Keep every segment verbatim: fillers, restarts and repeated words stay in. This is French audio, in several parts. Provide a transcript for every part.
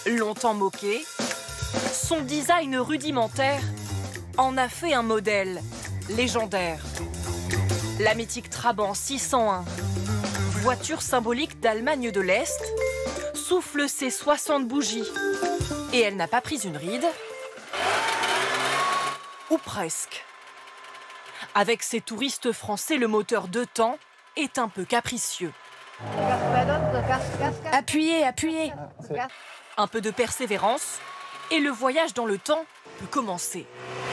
Longtemps moqué, son design rudimentaire en a fait un modèle légendaire. La mythique Trabant six cent un, voiture symbolique d'Allemagne de l'Est, souffle ses soixante bougies. Et elle n'a pas pris une ride, ou presque. Avec ses touristes français, le moteur deux temps est un peu capricieux. Appuyez, appuyez. Un peu de persévérance et le voyage dans le temps peut commencer.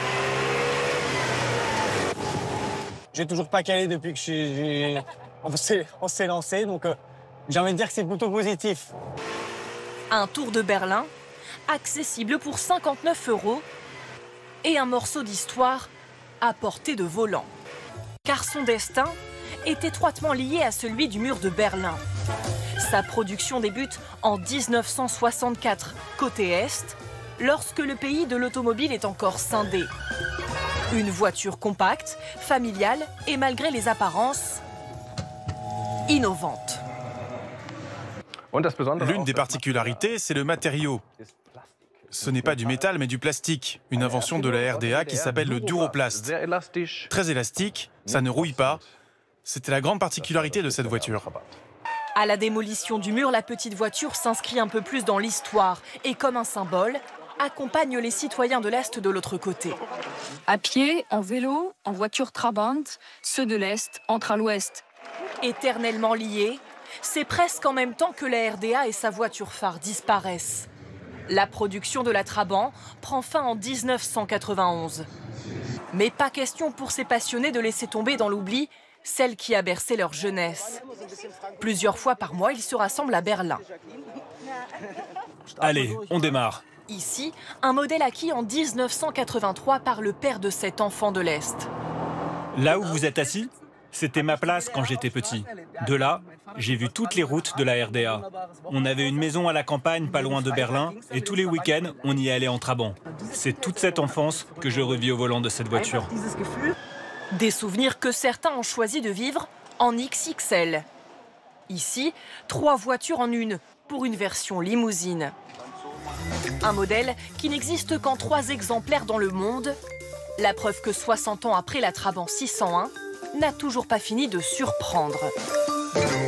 J'ai toujours pas calé depuis que je suis... on s'est lancé, donc euh, j'ai envie de dire que c'est plutôt positif. Un tour de Berlin, accessible pour cinquante-neuf euros, et un morceau d'histoire à portée de volant. Car son destin est étroitement lié à celui du mur de Berlin. Sa production débute en mille neuf cent soixante-quatre, côté Est, lorsque le pays de l'automobile est encore scindé. Une voiture compacte, familiale et malgré les apparences, innovante. L'une des particularités, c'est le matériau. Ce n'est pas du métal, mais du plastique. Une invention de la R D A qui s'appelle le Duroplast. Très élastique, ça ne rouille pas. C'était la grande particularité de cette voiture. À la démolition du mur, la petite voiture s'inscrit un peu plus dans l'histoire et, comme un symbole, accompagne les citoyens de l'Est de l'autre côté. À pied, en vélo, en voiture Trabant, ceux de l'Est entrent à l'Ouest. Éternellement liés, c'est presque en même temps que la R D A et sa voiture phare disparaissent. La production de la Trabant prend fin en mille neuf cent quatre-vingt-onze. Mais pas question pour ces passionnés de laisser tomber dans l'oubli celle qui a bercé leur jeunesse. Plusieurs fois par mois, ils se rassemblent à Berlin. Allez, on démarre. Ici, un modèle acquis en mille neuf cent quatre-vingt-trois par le père de cet enfant de l'Est. Là où vous êtes assis, c'était ma place quand j'étais petit. De là, j'ai vu toutes les routes de la R D A. On avait une maison à la campagne, pas loin de Berlin, et tous les week-ends, on y allait en Trabant. C'est toute cette enfance que je revis au volant de cette voiture. Des souvenirs que certains ont choisi de vivre en X X L. Ici, trois voitures en une, pour une version limousine. Un modèle qui n'existe qu'en trois exemplaires dans le monde. La preuve que soixante ans après la Trabant six cent un n'a toujours pas fini de surprendre.